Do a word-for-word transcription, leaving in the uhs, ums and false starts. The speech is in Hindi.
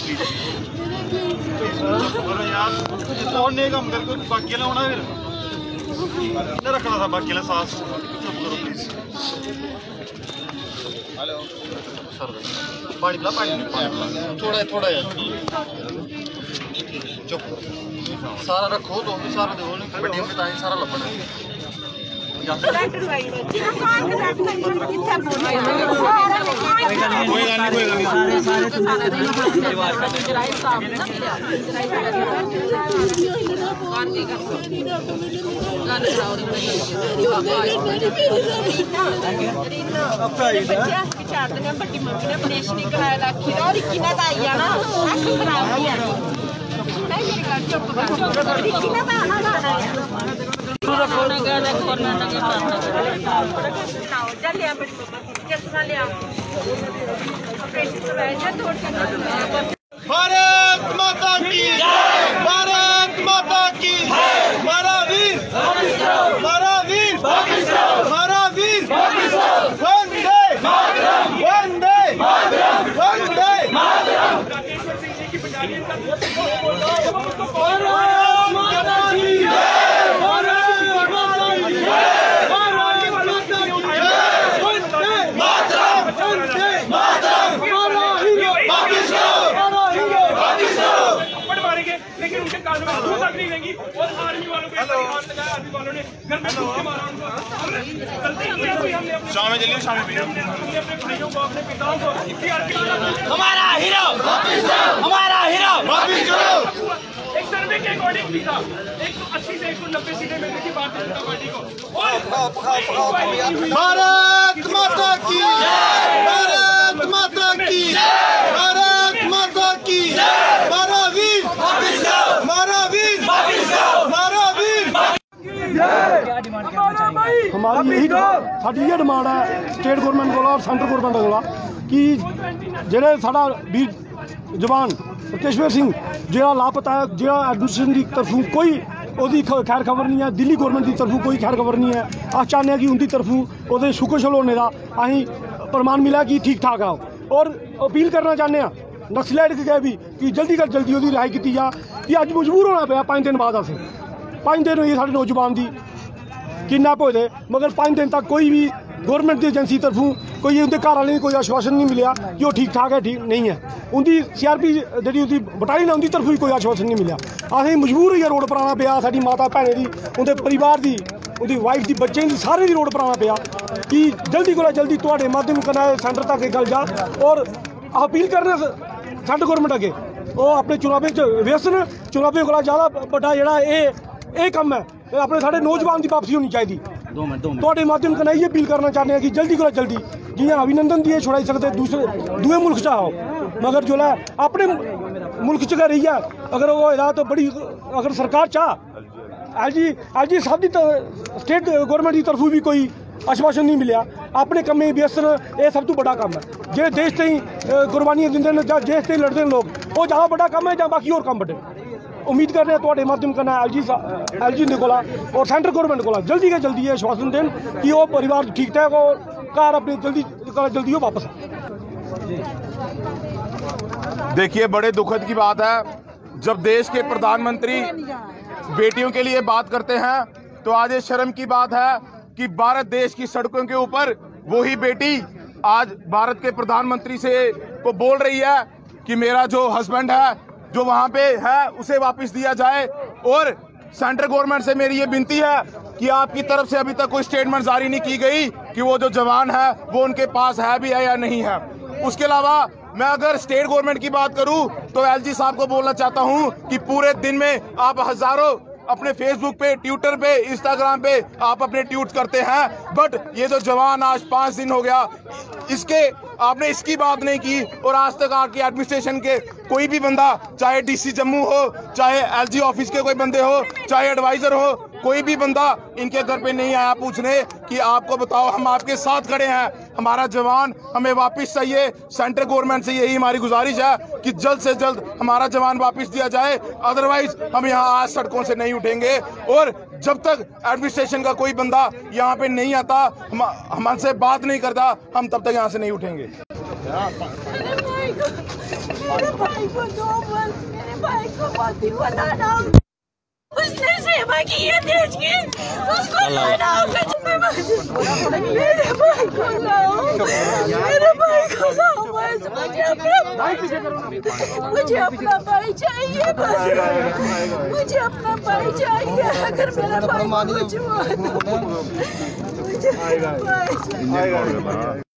यार कौन ने काम करके बाकी होना फिर इन्हें रखना था बाकी सांस। चुप करो प्लीज। हेलो सर पानी पिला पानी थोड़ा थोड़ा यार चुप सारा रखो तो भी सारा दो बड़ी बताएं सारा लपना कोई गल नहीं कोई गल नहीं सारे सारे बड़ी मम्मी ने ऑपरेशन नहीं कराया लाखी और किना दा आई जाना अख खराब नहीं है नहीं मेरी गल चुप कर किना दा आना जाना है कोरोना का कोरोना का बताओ जा लिया बड़ी मम्मा चश्मा लिया ऑपरेशन कराया जा तोड़ के भारत माता की जय भारत माता की जय हमारा वीर हमारा वीर हमारा वीर वंदे मातरम वंदे मातरम वंदे मातरम भारत माता की जय भारत माता की जय भारत माता की जय वंदे मातरम वंदे मातरम हमारा हीरो पाकिस्तान हमारा हीरो पाकिस्तान थप्पड़ मारेंगे लेकिन उनके कान में धूल लग नहीं रहेगी और आर्मी वालों के हाथ लगाया आर्मी वालों ने घर में घुस के मारा उनको शाम में चलिए शाम में अपने भाइयों को अपने पिताओं को हमारा हीरो हमारा हीरो वापस करो। एक सर्वे के अकॉर्डिंग भी था एक सौ अस्सी से एक सौ नब्बे सीटें मिलती थी भारतीय जनता पार्टी को। भारत माता की भारत माता की भारत माता की हमारा वीर हमारा वीर हमारा वीर हमारी यही साड़ी ये डिमांड है स्टेट गौरमेंट को और सेंट्रल गौरमेंट को कि जेह्ड़े साढ़ा वीर जवान रकेश्वर सिंह जो लापता है जो एडमिनिस्ट्रेशन की तरफों कोई ओदी खैर खबर नहीं है दिल्ली गौरमेंट की तरफों कोई खैर खबर नहीं है। अस चाहते हैं कि उनकी तरफों वो शुक्र होने का अं प्रमाण मिला कि ठीक ठाक आओ और अपील करना चाहते हैं नक्सलाइट के भी कि जल्दी कर जल्दी वो रिहाई की जा कि अज मजबूर होना पाया पाँच दिन बाद अस पाँच दिन हुई साढ़े नौजवान की किडनैप होए मगर पाँच दिन तक कोई भी गौरमेंट की एजेंसी तरफों कोई उनके घर वाले कोई आश्वासन नहीं मिला कि वो ठीक ठाक है ठीक नहीं है। उनकी C R P G battalion उनकी तरफों कोई आश्वासन नहीं मिला। असें मजबूर होइए रोड पर आना पाया साडी माता भैनें की उनके परिवार की उनकी वाइफ की बच्चों की सारे की रोड पर आना पाया कि जल्दी को जल्दी तुहाडे माध्यम कन्नै सेंटर तक गल जा और अपील करना सेंटर गौरमेंट अगे वो अपने चुनावें व्यस्त न चुनावें को ज़्यादा बड़ा जोड़ा ये कम है अपने साढ़े नौजवान की वापसी होनी चाहिए। थोड़े माध्यम कन्नै ये अपील करना चाहते हैं कि जल्दी को जल्दी जियां अभिनंदन दी छुड़ाई सकते दूसरे दूए मुल्क च आओ मगर जो है अपने मुल्क च गै रही है अगर वो होया तो बड़ी अगर सरकार चाह एल जी एल जी साहब की स्टेट गौरमेंट की तरफों भी कोई आश्वासन नहीं मिले अपने कम्में व्यस्त ये सब तो बड़ा काम है जे देश ताईं कुर्बानियां दिंदे न जां देश ताईं लड़दे न लोग वो ज़्यादा बड़ा काम है जां बाकी होर काम बड़े। उम्मीद कर रहे हैं थोड़े माध्यम करना एल जी एल जी को और सेंट्रल गौरमेंट को जल्दी के जल्दी ये आश्वासन दें कि वो परिवार ठीक ठाक और घर अपनी जल्दी जल्दी हो वापस। देखिए बड़े दुखद की बात है जब देश के प्रधानमंत्री बेटियों के लिए बात करते हैं तो आज ये शर्म की बात है कि भारत देश की सड़कों के ऊपर वही बेटी आज भारत के प्रधानमंत्री से को बोल रही है कि मेरा जो हस्बैंड है जो वहाँ पे है उसे वापस दिया जाए। और सेंट्रल गवर्नमेंट से मेरी ये विनती है कि आपकी तरफ से अभी तक कोई स्टेटमेंट जारी नहीं की गई कि वो जो जवान है वो उनके पास है भी है या नहीं है। उसके अलावा मैं अगर स्टेट गवर्नमेंट की बात करूं तो एलजी साहब को बोलना चाहता हूं कि पूरे दिन में आप हजारों अपने फेसबुक पे ट्विटर पे इंस्टाग्राम पे आप अपने ट्वीट करते हैं बट ये जो जवान आज पाँच दिन हो गया इसके आपने इसकी बात नहीं की। और आज तक आपकी एडमिनिस्ट्रेशन के कोई भी बंदा चाहे डीसी जम्मू हो चाहे एलजी ऑफिस के कोई बंदे हो चाहे एडवाइजर हो कोई भी बंदा इनके घर पे नहीं आया पूछने कि आपको बताओ हम आपके साथ खड़े हैं हमारा जवान हमें वापस चाहिए। सेंट्रल गवर्नमेंट से यही हमारी गुजारिश है कि जल्द से जल्द हमारा जवान वापस दिया जाए अदरवाइज हम यहाँ आज सड़कों से नहीं उठेंगे। और जब तक एडमिनिस्ट्रेशन का कोई बंदा यहाँ पे नहीं आता हम हमसे बात नहीं करता हम तब तक यहाँ से नहीं उठेंगे। मेरे भाई को मेरे भाई को दो बस मेरे भाई को मोदी बनाना, उसने सेवा की है देश की, उसको लाना होगा। मेरे भाई को लाओ, मेरे भाई को लाओ बस, मुझे अपना मुझे अपना भाई चाहिए बस, मुझे अपना भाई चाहिए। अगर मेरा भाई मुझे मुझे भाई चाहिए।